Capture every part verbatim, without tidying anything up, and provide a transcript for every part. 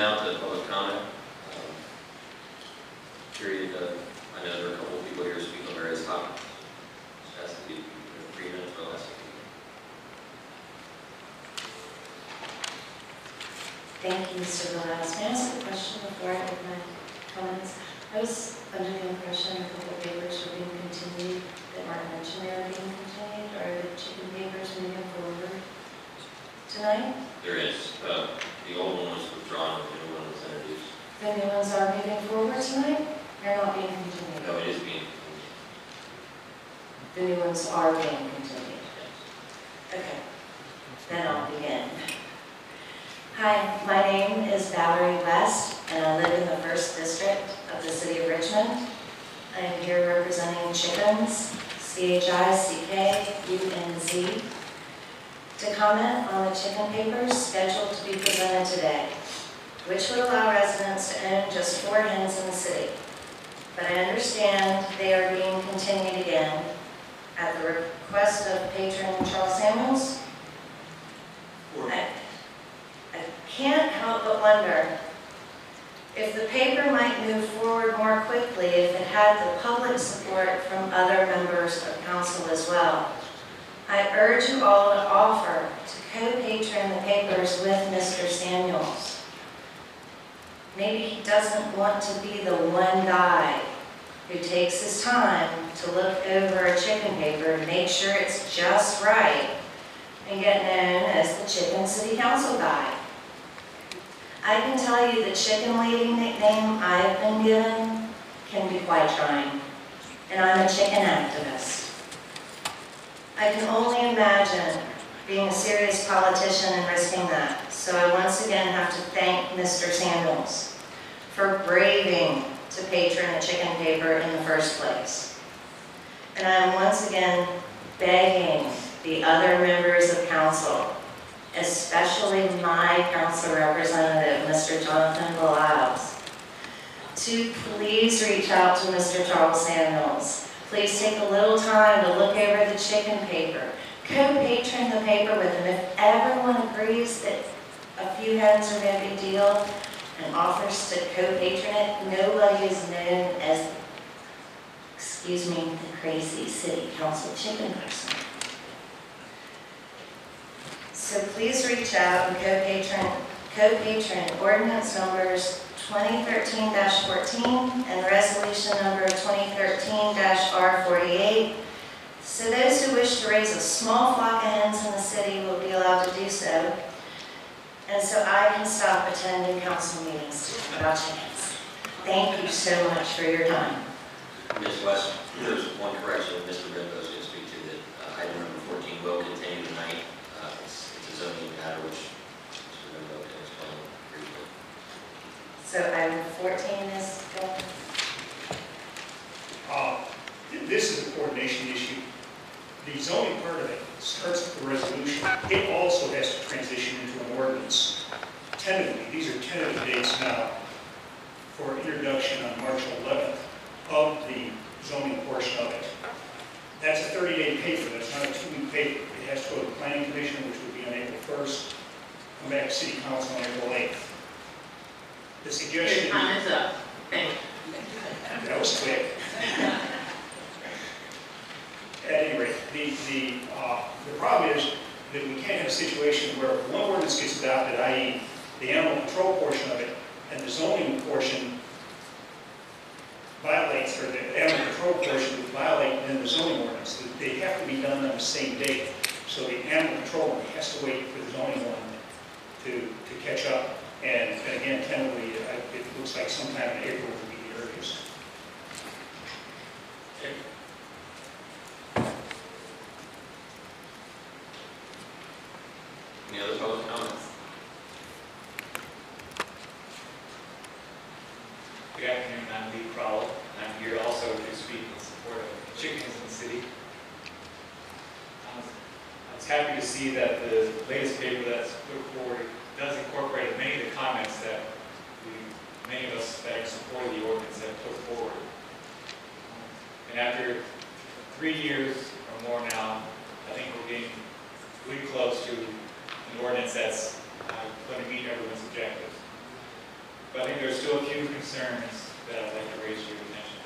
now to public comment. Um, period. Uh, I know there are a couple of people here speaking on various topics. It has to be three minutes or less. Thank you, Mister Velez. May I ask a question before I give my comments? I was under the impression a couple of papers were being continued that weren't mentioned they were being continued. Are the chicken papers moving forward tonight? There is. Uh, the old one was withdrawn, the new one was introduced. The new ones are moving forward tonight? They're not being continued? No, it is being The new ones are being continued? yes. Okay. Then I'll begin. Hi, my name is Valerie West, and I live in the first district of the city of Richmond. I am here representing chickens, C H I C K U N Z, to comment on the chicken papers scheduled to be presented today, which would allow residents to own just four hens in the city. But I understand they are being continued again at the request of patron Charles Samuels. I, I can't help but wonder if the paper might move forward more quickly if it had the public support from other members of council as well. I urge you all to offer to co-patron the papers with Mister Samuels. Maybe he doesn't want to be the one guy who takes his time to look over a chicken paper and make sure it's just right and get known as the Chicken City Council guy. I can tell you the chicken lady nickname I've been given can be quite trying, and I'm a chicken activist. I can only imagine being a serious politician and risking that, so I once again have to thank Mister Samuels for braving to patron a chicken paper in the first place. And I am once again begging the other members of council, especially my council representative, Mister Jonathan Beliles, to please reach out to Mister Charles Samuels. Please take a little time to look over the chicken paper. Co-patron the paper with him. If everyone agrees that a few hens are no big deal and offers to co-patron it, nobody is known as, excuse me, the crazy city council chicken person. So please reach out and co-patron co-patron ordinance numbers twenty thirteen dash fourteen and resolution number twenty thirteen dash R forty-eight. So those who wish to raise a small flock of hens in the city will be allowed to do so. And so I can stop attending council meetings to talk about chickens. Thank you so much for your time. Miz West, there's one correction Mister Rinko is going to speak to, that uh, item number fourteen will continue tonight. Uh, it's, it's a zoning matter which Mister Rinko can explain briefly. So item fourteen is going. Uh, this is a coordination issue. The zoning part of it starts with the resolution. It also has to transition into an ordinance. Tentatively, these are tentative dates now for introduction on March eleventh of the zoning portion of it. That's a thirty day paper. That's not a two week paper. It has to go to the Planning Commission, which will be on April first, come back to City Council on April eighth. The suggestion... Your time is up. Thank you. That was quick. At any rate, the, the, uh, the problem is that we can't have a situation where one ordinance gets adopted, that is the animal control portion of it, and the zoning portion violates, or the animal control portion would violate then the zoning ordinance. They have to be done on the same date. So the animal control one has to wait for the zoning one to, to catch up. And, and again, tentatively, it, it looks like sometime in April will be the earliest. Okay. Any other public comments? Good afternoon, I'm Lee Crowell. I'm here also to speak in support of chickens in the city. Um, I was happy to see that the latest paper that's put forward does incorporate many of the comments that we, many of us that support the ordinance have put forward. And after three years or more now, I think we're getting really close to an ordinance that's uh, going to meet everyone's objectives. but I think there's still a few concerns that I'd like to raise to your attention.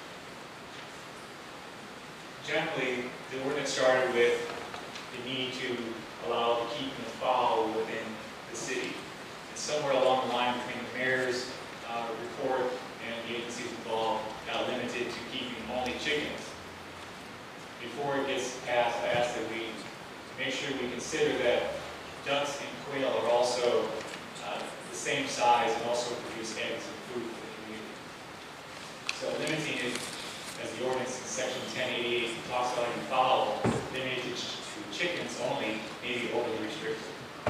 Generally, the ordinance started with the need to allow the keeping of fowl within the city. And somewhere along the line between the mayor's uh, report and the agencies involved got limited to keeping only chickens. Before it gets passed, I ask that we make sure we consider that ducks and quail are also uh, the same size and also produce eggs and food for the community. So limiting it, as the ordinance in section ten eighty-eight talks about in fowl, limited to, ch to chickens only, may be overly restricted.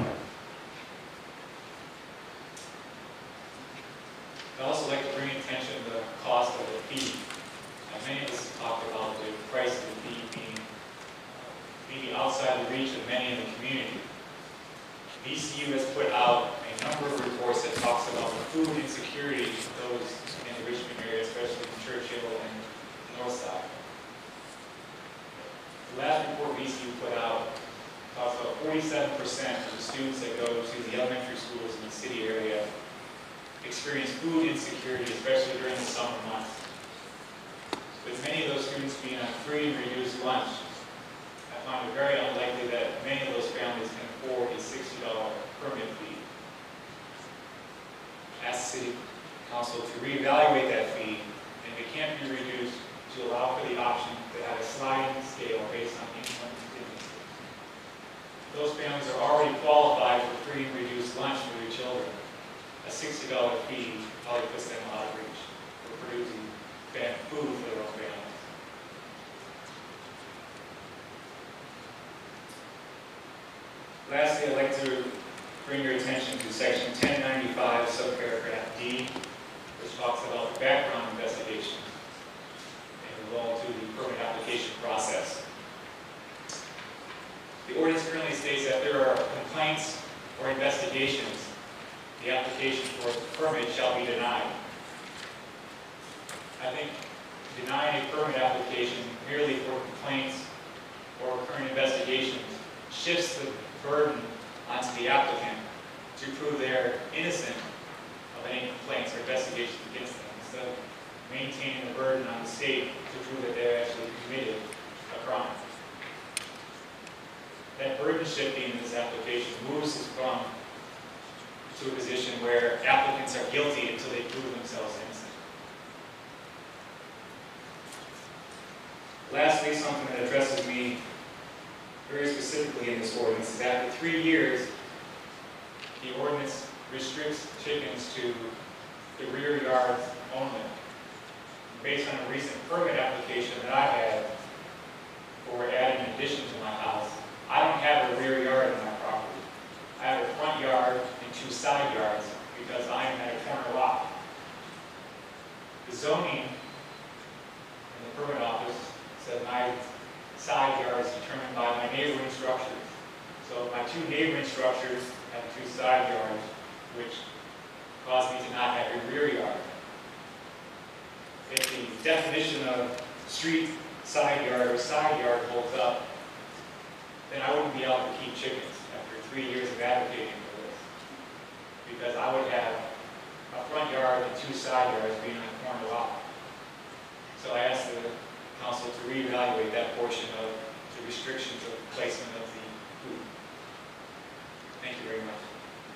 I'd also like to bring attention to the cost of the feed. Now, many of us have talked about the price of the feed being uh, maybe outside the reach of many in the community. V C U has put out a number of reports that talks about the food insecurity of those in the Richmond area, especially in Churchill and the north side. The last report V C U put out talks about forty-seven percent of the students that go to the elementary schools in the city area experience food insecurity, especially during the summer months. With many of those students being on free and reduced lunch, I find it very unlikely that many of those families can afford a sixty dollar permit fee. Ask the City Council to reevaluate that fee, and if it can't be reduced, to allow for the option to have a sliding scale based on income contingency. Those families are already qualified for free and reduced lunch for their children. A sixty dollar fee probably puts them out of reach for producing food for their own families. Lastly, I'd like to bring your attention to section ten ninety-five, subparagraph D, which talks about the background investigation involved to the permit application process. The ordinance currently states that there are complaints or investigations, the application for a permit shall be denied. I think denying a permit application merely for complaints or current investigations shifts the burden onto the applicant to prove they're innocent of any complaints or investigations against them, instead of maintaining the burden on the state to prove that they're actually committed a crime. That burden shifting in this application moves us from to a position where applicants are guilty until they prove themselves innocent. Lastly, something that addresses me very specifically in this ordinance is that after three years, the ordinance restricts chickens to the rear yards only. Based on a recent permit application that I had for adding an addition to my house, I don't have a rear yard in my property. I have a front yard and two side yards because I am at a corner lot. The zoning in the permit office said my side yard is determined by my neighboring structures. So my two neighboring structures have two side yards, which cause me to not have a rear yard. If the definition of street side yard or side yard holds up, then I wouldn't be able to keep chickens after three years of advocating for this. Because I would have a front yard and two side yards being on a corner lot. So I asked the council to reevaluate that portion of the restrictions of placement of the food. Thank you very much.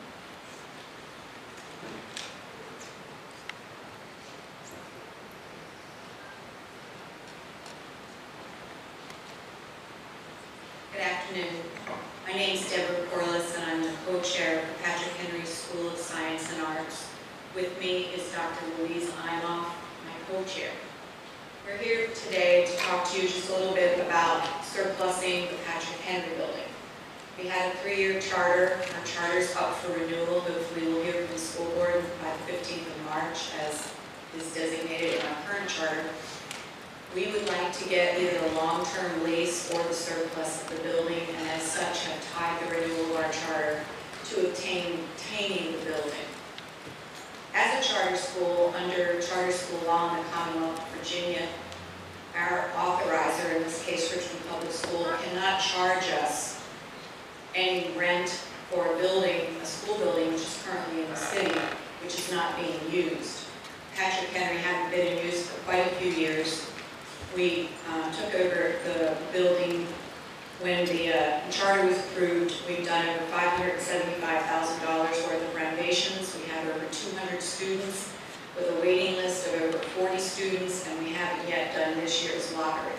Good afternoon. My name is Deborah Corliss, and I'm the co-chair of the Patrick Henry School of Science and Arts. With me is Doctor Louise Einolf, my co-chair. We're here today to talk to you just a little bit about surplusing the Patrick Henry building. We had a three-year charter. Our charter's up for renewal. Hopefully we'll hear from the school board by the fifteenth of March, as is designated in our current charter. We would like to get either a long-term lease or the surplus of the building, and as such have tied the renewal of our charter to obtain, obtaining the building. As a charter school, under charter school law in the Commonwealth of Virginia, our authorizer, in this case Richmond Public School, cannot charge us any rent for a building, a school building which is currently in the city, which is was not being used. Patrick Henry hadn't been in use for quite a few years. We uh, took over the building when the uh, charter was approved. We've done over five hundred seventy-five thousand dollars worth of renovations. We have over two hundred students with a waiting list of over forty students, and we haven't yet done this year's lottery.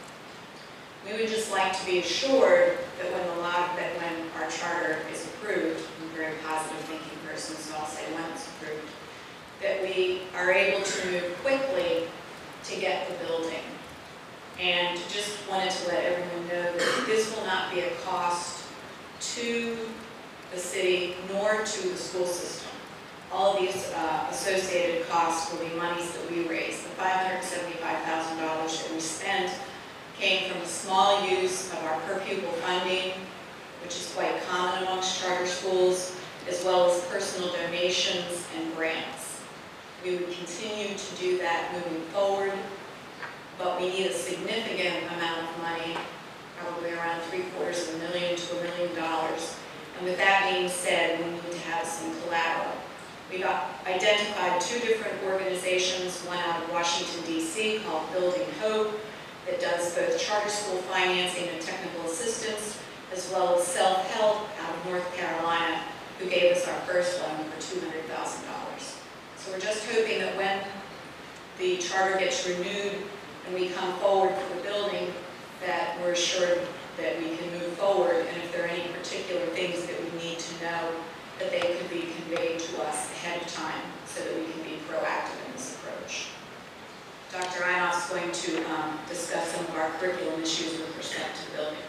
We would just like to be assured that when the lot, that when our charter is approved, I'm a very positive thinking person, so I'll say when it's approved, that we are able to move quickly to get the building. And just wanted to let everyone know that this will not be a cost to the city nor to the school system. All of these uh, associated costs will be monies that we raise. The five hundred seventy-five thousand dollars that we spent came from a small use of our per pupil funding, which is quite common amongst charter schools, as well as personal donations and grants. We would continue to do that moving forward, but we need a significant amount of money, probably around three quarters of a million to a million dollars. And with that being said, we need to have some collateral. We've identified two different organizations, one out of Washington, D C called Building Hope, that does both charter school financing and technical assistance, as well as self-help out of North Carolina, who gave us our first loan for two hundred thousand dollars. So we're just hoping that when the charter gets renewed and we come forward for the building, that we're assured that we can move forward, and if there are any particular things that we need to know, that they could be conveyed to us ahead of time so that we can be proactive in this approach. Doctor Einolf is going to um, discuss some of our curriculum issues with respect to the building.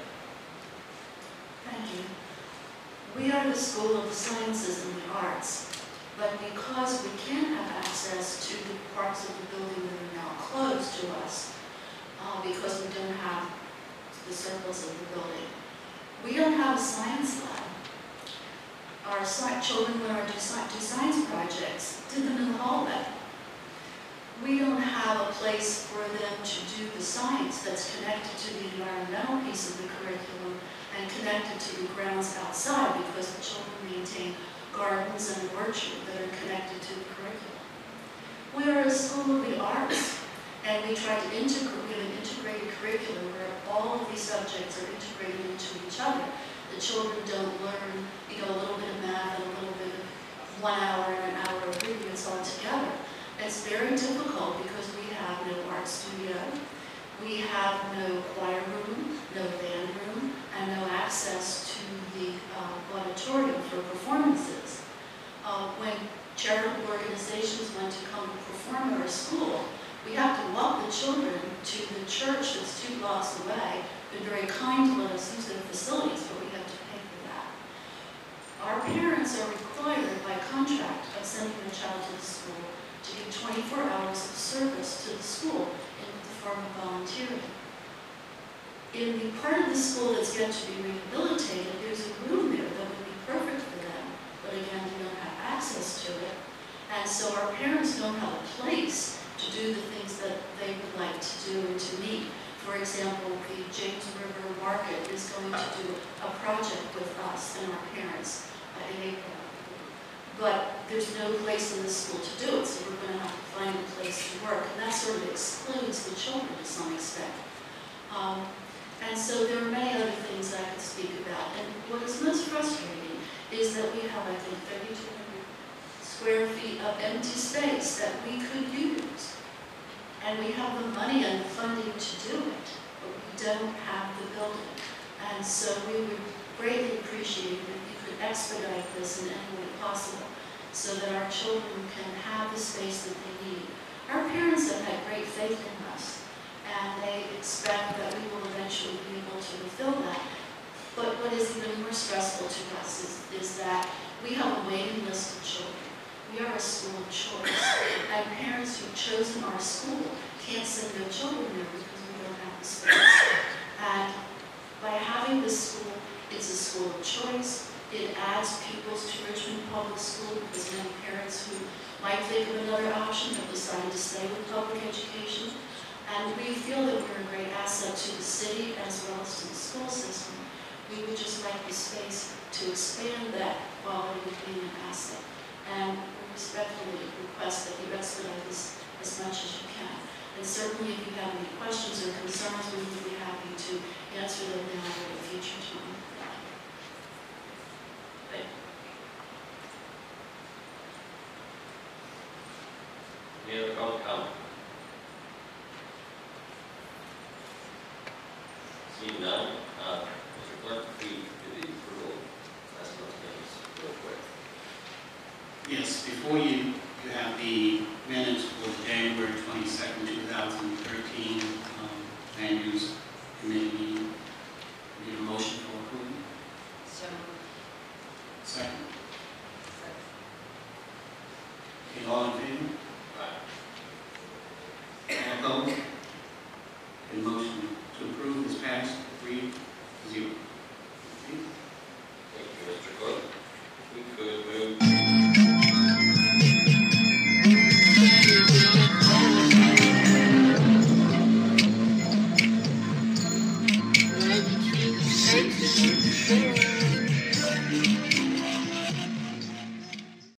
Thank you. We are the School of the Sciences and the Arts, but because we can't have access to the parts of the building that are now closed to us, uh, because we don't have the surplus of the building, we don't have a science lab. Our sci children, when our do, sci do science projects, did them in the hallway. We don't have a place for them to do the science that's connected to the environmental piece of the curriculum and connected to the grounds outside, because the children maintain gardens and orchard that are connected to the curriculum. We are a school of the arts, and we try to integrate we have an integrated curriculum where all of these subjects are integrated into each other. The children don't learn, you know, a little bit of math and a little bit of one hour and an hour of reading. It's all together. It's very difficult because we have no art studio, we have no choir room, no band room, and no access to the uh, auditorium for performances. Uh, when charitable organizations want to come perform at our school, we have to walk the children to the church that's two blocks away. They're very kind to let us use their facilities, but we have to pay for that. Our parents are required by contract of sending their child to the school to give twenty-four hours of service to the school in the form of volunteering. In the part of the school that's yet to be rehabilitated, there's a room there that would be perfect for them, but again, we don't have access to it. And so our parents don't have a place to do the things that they would like to do and to meet. For example, the James River Market is going to do a project with us and our parents uh, in April. But there's no place in the school to do it, so we're going to have to find a place to work. And that sort of excludes the children to some extent. Um, and so there are many other things I could speak about. And what is most frustrating is that we have, I think, thirty-two hundred square feet of empty space that we could use. And we have the money and the funding to do it, but we don't have the building. And so we would greatly appreciate it if you could expedite this in any way possible so that our children can have the space that they need. Our parents have had great faith in us, and they expect that we will eventually be able to fulfill that. But what is even more stressful to us is, is that we have a waiting list of children. We are a school of choice, and parents who've chosen our school can't send their children there because we don't have the space. And by having this school, it's a school of choice. It adds pupils to Richmond Public School because many parents who might think of another option have decided to stay with public education. And we feel that we're a great asset to the city as well as to the school system. We would just like the space to expand that quality of being an asset. And we're respectfully request that you expedite this as much as you can. And certainly if you have any questions or concerns, we would be happy to answer them now or at a future time. But Any other public comment? Seeing none, uh, Mister Clerk, please do the approval of last month's minutes real quick. Yes, before you, you have the minutes for January twenty-second, two thousand thirteen, um, land use committee meeting. Need a motion for approval? So, Second. Okay, all in favor?